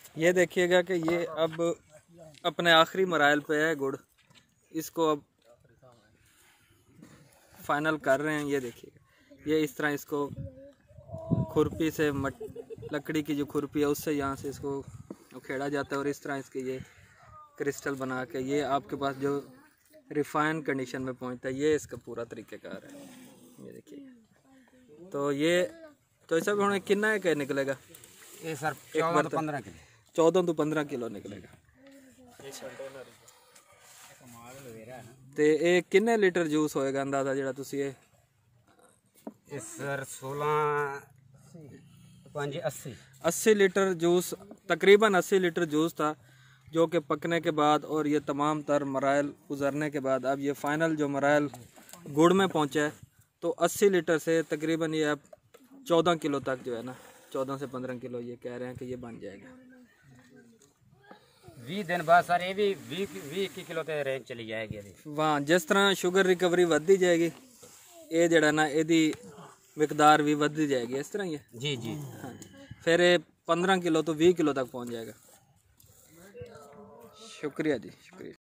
ये देखिएगा कि ये अब अपने आखिरी मराइल पे है गुड़, इसको अब फाइनल कर रहे हैं। ये देखिएगा, ये इस तरह इसको खुरपी से लकड़ी की जो खुरपी है उससे यहाँ से इसको उखेड़ा जाता है और इस तरह इसके ये क्रिस्टल बना के ये आपके पास जो रिफाइन कंडीशन में पहुँचता है। ये इसका पूरा तरीक़ेकार है। ये देखिए, तो ये तो ऐसा भी होने कितना है क्या निकलेगा? ये सर 14 किलो 14 तो 15 किलो निकलेगा। तो ये कितने लीटर जूस होएगा अंदाजा ਜਿਹੜਾ ਤੁਸੀਂ ਇਹ सर 16 5 80 80 लीटर जूस, तकरीबन 80 लीटर जूस था जो कि पकने के बाद और ये तमाम तर मराइल गुजरने के बाद अब ये फ़ाइनल जो मराइल गुड़ में पहुंचा है, तो 80 लीटर से तकरीबन ये अब 14 किलो तक जो है ना, 14 से 15 किलो ये कह रहे हैं कि ये बन जाएगा। 20 दिन बाद सर ये भी 20 किलो ते रेंज चली जाएगी। वहाँ जिस तरह शुगर रिकवरी बढ़ती जाएगी, ये जड़ा ना यदी मिकदार भी बढ़ती जाएगी इस तरह ही है। जी जी हाँ, फिर ये 15 किलो तो 20 किलो तक पहुँच जाएगा। शुक्रिया जी, शुक्रिया।